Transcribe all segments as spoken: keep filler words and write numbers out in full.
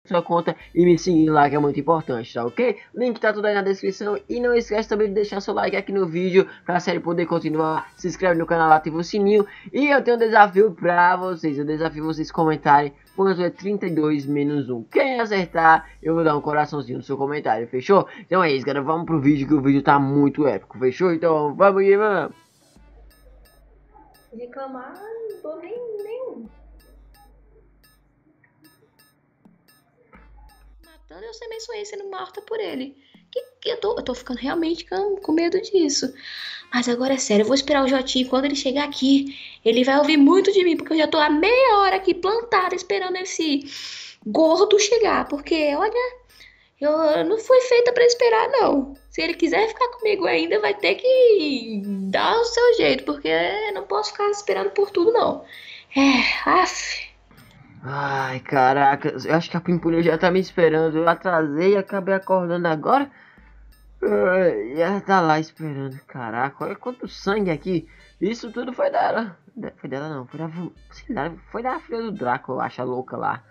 sua conta e me seguir lá, que é muito importante, tá ok? Link tá tudo aí na descrição e não esquece também de deixar seu like aqui no vídeo pra série poder continuar. Se inscreve no canal, ativa o sininho e eu tenho um desafio pra vocês. Eu desafio vocês comentarem quanto é trinta e dois menos um. Quem acertar, eu vou dar um coraçãozinho no seu comentário, fechou? Então é isso, galera, vamos pro vídeo que o vídeo tá muito épico, fechou? Então vamos aqui, vamos! Reclamar, não tô nem nenhum. Matando, eu também sonhei sendo morta por ele. Que, que eu, tô, eu tô ficando realmente com, com medo disso. Mas agora é sério, eu vou esperar o Jotinho. Quando ele chegar aqui, ele vai ouvir muito de mim, porque eu já tô há meia hora aqui plantada esperando esse gordo chegar. Porque, olha, eu não fui feita pra esperar, não. Se ele quiser ficar comigo ainda, vai ter que dar o seu jeito, porque eu não posso ficar esperando por tudo, não. É, af. Ai, caraca, eu acho que a Pimpolha já tá me esperando. Eu atrasei e acabei acordando agora. Ai, e ela tá lá esperando. Caraca, olha quanto sangue aqui. Isso tudo foi dela. Foi dela não, foi da, sei lá, foi da filha do Draco, eu acho, a louca lá.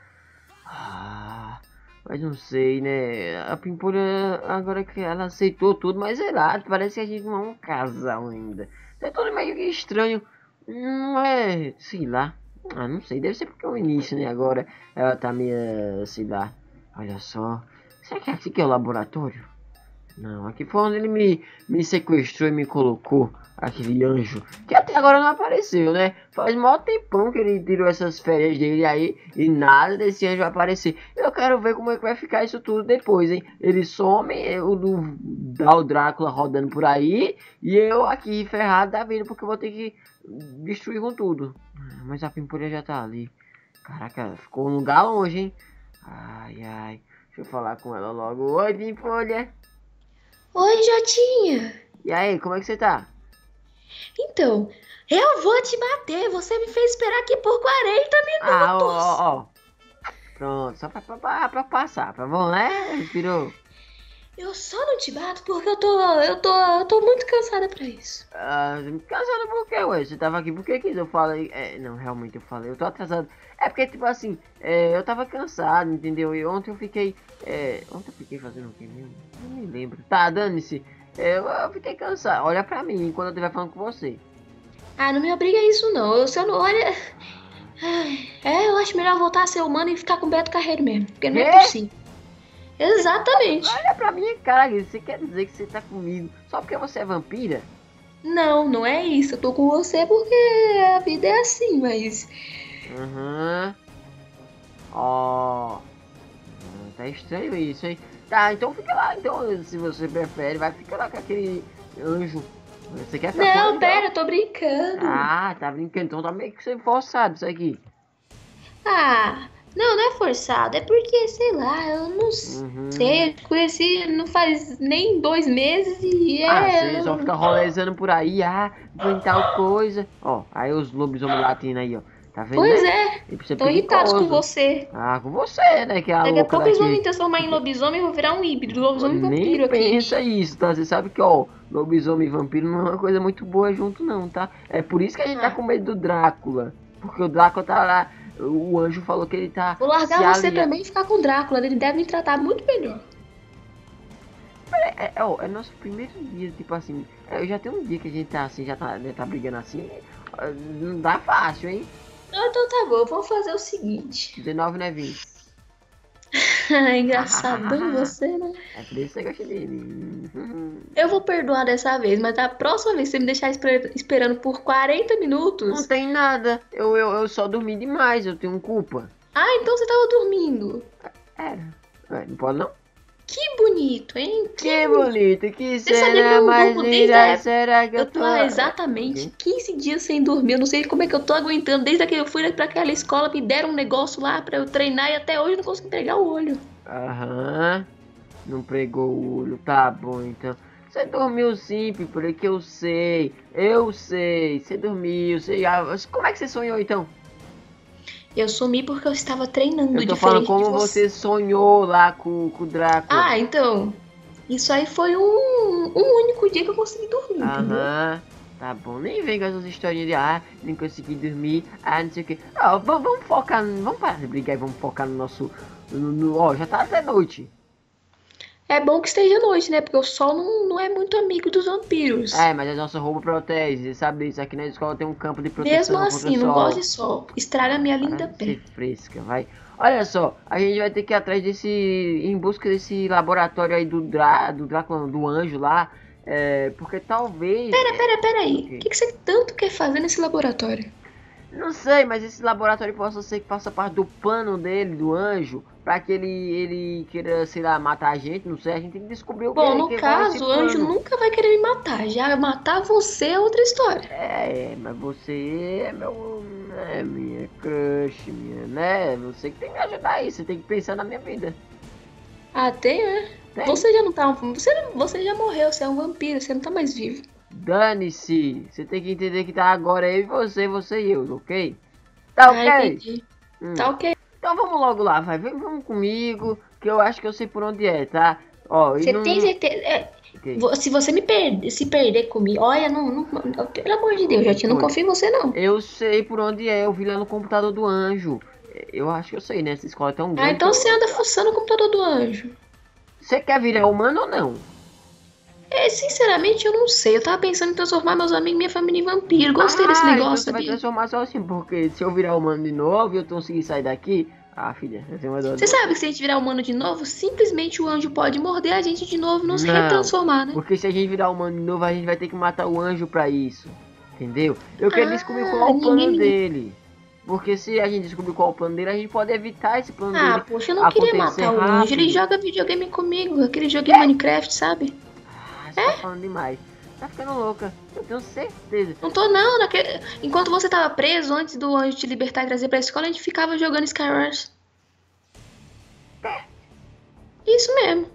Ah, mas não sei, né? A Pimpolha, agora que ela aceitou tudo, mas sei lá, parece que a gente não é um casal ainda. É tudo meio que estranho. Não é, sei lá. Ah, não sei, deve ser porque é o início, né? Agora ela tá meio, sei lá. Olha só. Será que aqui que é o laboratório? Não, aqui foi onde ele me, me sequestrou e me colocou. Aquele anjo. Que até agora não apareceu, né? Faz mó tempão que ele tirou essas férias dele aí. E nada desse anjo vai aparecer. Eu quero ver como é que vai ficar isso tudo depois, hein? Ele some, o do dá o Drácula rodando por aí. E eu aqui ferrado da vida, porque eu vou ter que destruir com tudo. Mas a Pimpolha já tá ali. Caraca, ficou um lugar longe, hein? Ai, ai. Deixa eu falar com ela logo. Oi, Pimpolha. Oi, Jotinha. E aí, como é que você tá? Então, eu vou te bater. Você me fez esperar aqui por quarenta minutos. Ah, ó, ó, ó. Pronto, só pra, pra, pra, pra passar, tá bom, né? Respirou. Eu só não te bato porque eu tô, eu tô, eu tô muito cansada pra isso. Ah, cansado por quê, ué? Você tava aqui por que quis? Eu falei. É, não, realmente eu falei, eu tô atrasado. É porque, tipo assim, é, eu tava cansado, entendeu? E ontem eu fiquei. É, ontem eu fiquei fazendo o quê mesmo? Não me lembro. Tá, dane-se. É, eu, eu fiquei cansado. Olha pra mim quando eu estiver falando com você. Ah, não me obriga a isso não. Eu, se eu não olha. Ai, é, eu acho melhor voltar a ser humano e ficar com o Beto Carreiro mesmo. Porque não é Quê? possível. Exatamente. Olha pra minha cara, você quer dizer que você tá comigo só porque você é vampira? Não, não é isso. Eu tô com você porque a vida é assim, mas. Aham. Ó. Hum, Tá estranho isso, hein? Tá, então fica lá. Então, se você prefere, vai ficar lá com aquele anjo. Você quer ficar com Não, ele, pera, eu tô brincando. Ah, tá brincando. Então tá meio que você forçado isso aqui. Ah, não, não é forçado. É porque, sei lá, eu não Uhum. sei. Eu conheci não faz nem dois meses e Ah, é. você só fica rolezando por aí. Ah, vem tal coisa. Ó, aí os lobisomens latindo aí, ó. Tá vendo, Pois né? é, E pra ser tô irritados com perigoso. você. Ah, com você, né? Que é a Daqui a louca pouco eles vão me daqui. transformar em lobisomem e vou virar um híbrido, lobisomem e Nem vampiro aqui. pensa isso, tá? Você sabe que, ó, lobisomem e vampiro não é uma coisa muito boa junto, não, tá? É por isso que a gente tá Ah. com medo do Drácula. Porque o Drácula tá lá. O anjo falou que ele tá. Vou largar se você alia- também e ficar com o Drácula, ele deve me tratar muito melhor. É, é, ó, é nosso primeiro dia, tipo assim. é, Eu já tenho um dia que a gente tá assim, já tá, né, tá brigando assim. é, Não dá fácil, hein? Ah, então tá bom, vamos fazer o seguinte. dezenove não é vinte. Engraçadão você, né? É por isso que você gosta dele. Eu vou perdoar dessa vez, mas da próxima vez que você me deixar esper- esperando por quarenta Não minutos. tem nada. Eu, eu, eu só dormi demais, eu tenho culpa. Ah, então você tava dormindo. Era. Ué, não pode não? Que bonito, hein? Que bonito, que Você sabia que cena eu mais durmo desde a linda, época- será que eu Eu tô... tô há exatamente quinze dias sem dormir. Eu não sei como é que eu tô aguentando. Desde que eu fui pra aquela escola, me deram um negócio lá pra eu treinar e até hoje eu não consigo entregar o olho. Aham, não pregou o olho, tá bom então. Você dormiu sim, Pimpolha, que eu sei, eu sei, você dormiu, você... ah, como é que você sonhou então? Eu sumi porque eu estava treinando Eu tô diferente falando como de você. você sonhou lá com, com o Drácula. Ah, então. Isso aí foi um, um único dia que eu consegui dormir, entendeu? Aham, tá bom, nem vem com essas historinhas de ah, nem consegui dormir, ah, não sei o que. Ah, vamos, vamos focar, vamos parar de brigar e vamos focar no nosso, No- no- Ó, já tá até noite. É bom que esteja noite, né? Porque o sol não, não é muito amigo dos vampiros. É, mas a nossa roupa protege, você sabe disso. Aqui na escola tem um campo de Mesmo proteção contra o assim, não gosto sol. de sol. Estraga minha Para linda de ser pele. fresca, vai. Olha só, a gente vai ter que ir atrás desse. Em busca desse laboratório aí do Drá, do Drácula, não, do anjo lá. É, porque talvez. Pera, pera, pera aí. O Ok. que, que você tanto quer fazer nesse laboratório? Não sei, mas esse laboratório possa ser que faça parte do plano dele, do anjo, pra que ele, ele queira, sei lá, matar a gente, não sei, a gente tem que descobrir o Bom, que, no que qual é esse caso, o anjo plano. nunca vai querer me matar. Já matar você é outra história. É, mas você é meu, é minha crush, minha, né? Você que tem que me ajudar aí, você tem que pensar na minha vida. Ah, tem, né? Tem. Você já não tá. um- Você, não- você já morreu, você é um vampiro, você não tá mais vivo. Dane-se, você tem que entender que tá agora eu e você, você e eu, ok? Tá Ah, ok? entendi. Hum. Tá ok. Então vamos logo lá, vai, vem, vamos comigo, que eu acho que eu sei por onde é, tá? Ó, e Você não... tem certeza? é, Ok. vo- se você me perder, se perder comigo, olha, não, não, não- pelo amor de Deus, Jotinho, não Olha, confio em você, não. eu sei por onde é, eu vi lá no computador do anjo. Eu acho que eu sei, né? Essa escola é tão Ah, grande que então você anda eu... fuçando o computador do anjo. Você quer virar humano ou não? É, sinceramente, eu não sei. Eu tava pensando em transformar meus amigos e minha família em vampiro. Gostei desse Ah, então negócio, você vai sabia? transformar só assim, porque se eu virar humano de novo e eu conseguir sair daqui... Ah, filha, eu tenho uma dor de Você você. sabe que se a gente virar humano de novo, simplesmente o anjo pode morder a gente de novo e nos Não, retransformar, né? porque se a gente virar humano de novo, a gente vai ter que matar o anjo pra isso. Entendeu? Eu quero Ah, descobrir qual é o ninguém plano me- dele. Porque se a gente descobrir qual é o plano dele, a gente pode evitar esse plano Ah, dele poxa, eu não queria acontecer matar o anjo. Ele rápido. joga videogame comigo, aquele joguinho Minecraft, sabe? Ah, você tá falando demais. Tá ficando louca. Eu tenho certeza. Não tô não, naquele... Enquanto você tava preso, antes do anjo te libertar e trazer pra escola, a gente ficava jogando Skywars. Isso mesmo.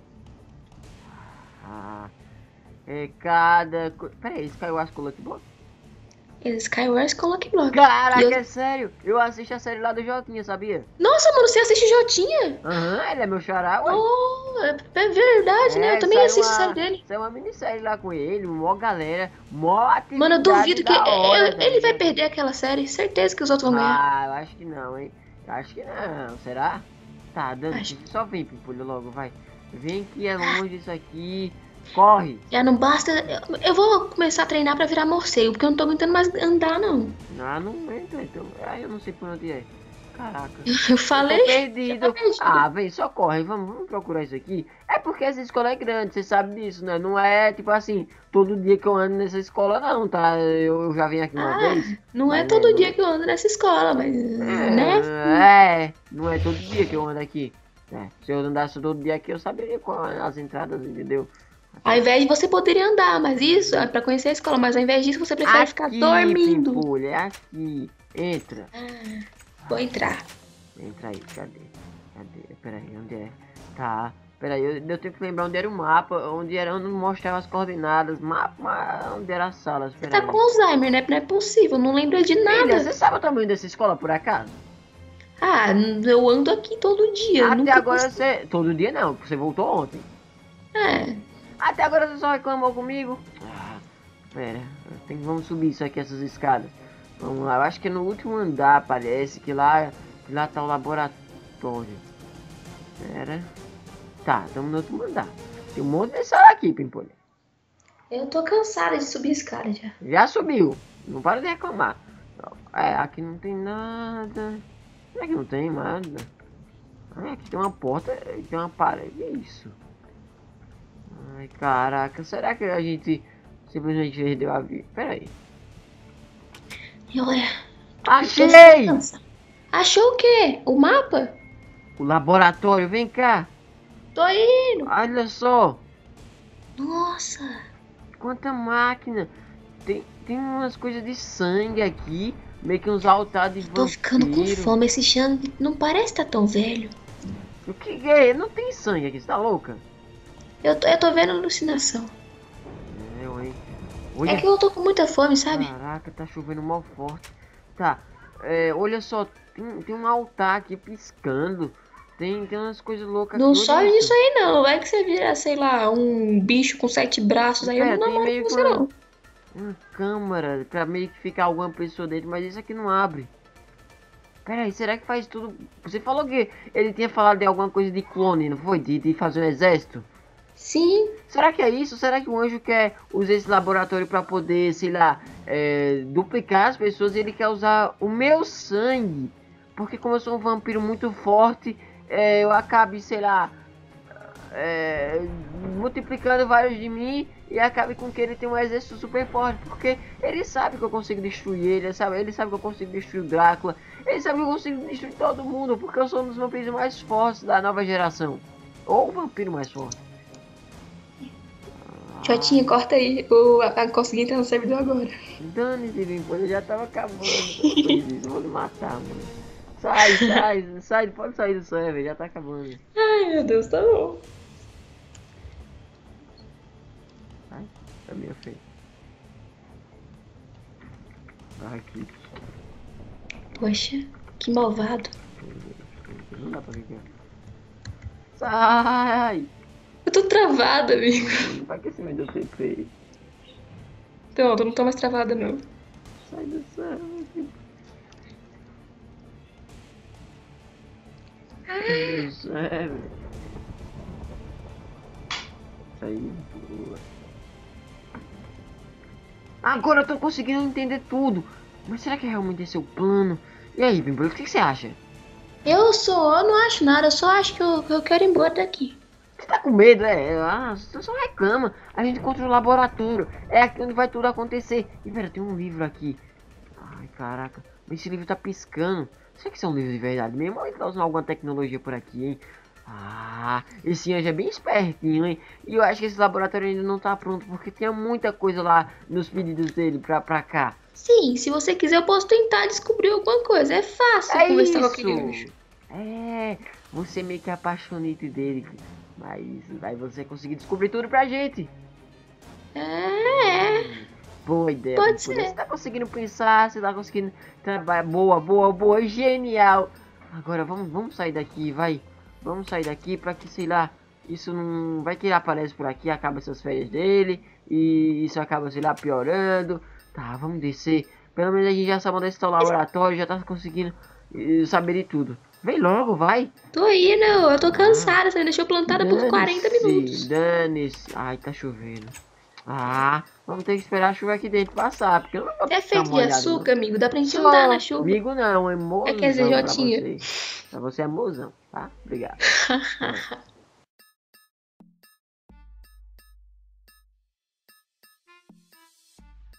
Ah, é cada... co- Peraí, esse caiu as Lucky Block? Skywars com Lucky Block. Caraca, E eu- é sério. Eu assisto a série lá do Jotinha, sabia? Nossa, mano, você assiste Jotinha? Aham, ele é meu xará, ué. Oh, é verdade, né? Eu também saiu assisto a uma, série dele. saiu uma minissérie lá com ele, mó galera, mó atividade Mano, eu duvido que da hora, eu- ele vai velho. perder aquela série. Certeza que os outros vão ganhar. Ah, eu acho que não, hein? Eu acho que não, será? Tá, dando, Acho. só vem, Pimpolho, logo, vai. Vem que é longe isso aqui, corre. Já não basta. Eu, eu vou começar a treinar pra virar morcego, porque eu não tô aguentando mais andar, não. Ah, não entra, então. Ah, eu não sei por onde é. Caraca. Eu falei. Tô já perdido. tá perdido. Ah, vem, só corre, vamos, vamos procurar isso aqui. É porque essa escola é grande, você sabe disso, né? Não é tipo assim, todo dia que eu ando nessa escola não, tá? Eu, eu já vim aqui uma Ah, vez. não é Mas, todo né, dia que eu ando nessa escola, mas. Né? É, é, não é todo dia que eu ando aqui. É, se eu andasse todo dia aqui, eu saberia qual é as entradas, entendeu? Ao invés de você poderia andar, mas isso é pra conhecer a escola, mas ao invés disso você prefere ficar Aqui, dormindo. Pimpolho, é aqui. Entra. Vou entrar. Entra aí, cadê? Cadê? Peraí, onde é? Tá. Peraí, eu, eu tenho que lembrar onde era o mapa, onde era onde mostrava as coordenadas, mapa, ma- onde era as salas. Você Peraí. tá com Alzheimer, né? Não é possível, não lembra de Filha, nada. você sabe o tamanho dessa escola por acaso? Ah, eu ando aqui todo dia. Até nunca agora consigo- você. Todo dia não, porque você voltou ontem. É. Até agora você só reclamou comigo. Ah, pera, tem, vamos subir isso aqui, essas escadas. Vamos lá, eu acho que é no último andar, parece que lá, que lá tá o laboratório. Pera. Tá, estamos no último andar. Tem um monte de sala aqui, Pimpolho. Eu tô cansada de subir escada já. Já subiu, não para de reclamar. É, aqui não tem nada. Será que não tem nada? Ah, aqui tem uma porta, tem uma parede, que é isso? Ai, caraca, será que a gente simplesmente perdeu a vida? Pera aí. E olha, Achei! cansa. Achou o quê? O mapa? O laboratório, vem cá. Tô indo. Olha só, Nossa. quanta máquina. Tem, tem umas coisas de sangue aqui, meio que uns altares de Tô ficando com vampiro. fome. Esse chão não parece estar tão velho. O que que é? Não tem sangue aqui, você tá louca? Eu tô, eu tô vendo alucinação. Eu, hein? É Olha, que eu tô com muita fome, sabe? caraca, tá chovendo mal forte. Tá, é, olha só, tem, tem um altar aqui piscando. Tem, tem umas coisas loucas Não aqui. sobe olha nisso aí não. Vai que você vira, sei lá, um bicho com sete braços aí. Eu Pera, não tem namoro meio com que você uma- não. Uma câmara pra meio que ficar alguma pessoa dentro, mas isso aqui não abre. Peraí, será que faz tudo... Você falou que ele tinha falado de alguma coisa de clone, não foi? De, de fazer um exército? Sim. Será que é isso? Será que o anjo quer usar esse laboratório pra poder, sei lá, é, duplicar as pessoas e ele quer usar o meu sangue? Porque como eu sou um vampiro muito forte, é, eu acabe, sei lá, é, multiplicando vários de mim e acabe com que ele tenha um exército super forte. Porque ele sabe que eu consigo destruir ele, ele sabe, ele sabe que eu consigo destruir o Drácula, ele sabe que eu consigo destruir todo mundo, porque eu sou um dos vampiros mais fortes da nova geração. Ou o vampiro mais forte. Jotinha, corta aí. Eu a- consegui entrar no servidor agora. Dane-se, depois eu já tava acabando. Eu vou me matar, mano. Sai, sai, sai, pode sair do server, já tá acabando. Ai, meu Deus, tá bom. Ai, tá meio feio. Vai aqui. Poxa, que malvado. Não dá pra ver aqui, ó. Sai! Eu tô travada, amigo. Vai que esse meu Deus T P. Então, eu não tô mais travada, não. Sai do server. Sai do server. Sai, boa. Agora eu tô conseguindo entender tudo. Mas será que realmente esse é o plano? E aí, Bimbo, o que que você acha? Eu sou, eu não acho nada, eu só acho que eu, que eu quero ir embora daqui. Você tá com medo, é? Ah, você só reclama. A gente encontra o laboratório. É aqui onde vai tudo acontecer. E pera, tem um livro aqui. Ai, caraca. Esse livro tá piscando. Será que isso é um livro de verdade mesmo? Ou ele tá usando alguma tecnologia por aqui, hein? Ah, esse anjo é bem espertinho, hein? E eu acho que esse laboratório ainda não tá pronto, porque tinha muita coisa lá nos pedidos dele pra, pra cá. Sim, se você quiser eu posso tentar descobrir alguma coisa. É fácil É conversar com isso! aquele anjo. É, você meio que é apaixonite dele. Mas aí você conseguir descobrir tudo pra gente. É, Boa ideia. Pode Bimbo. ser. Você tá conseguindo pensar, você tá conseguindo trabalhar. Boa, boa, boa, genial. Agora vamos, vamos sair daqui, vai. Vamos sair daqui pra que, sei lá, isso não... Vai que ele aparece por aqui, acaba essas férias dele. E isso acaba, sei lá, piorando. Tá, vamos descer. Pelo menos a gente já sabe onde está o laboratório, já tá conseguindo eh, saber de tudo. Vem logo, vai. tô indo, eu tô cansada, você me deixou plantada por quarenta Dane-se, minutos. Dane-se. Ai, tá chovendo. Ah, vamos ter que esperar a chuva aqui dentro passar, porque eu não vou É ficar feito de molhado, açúcar, amigo, dá pra gente não. andar na chuva. Amigo não, é mozão É, quer dizer, pra Jotinha. você. Pra você é mozão, tá? Obrigado.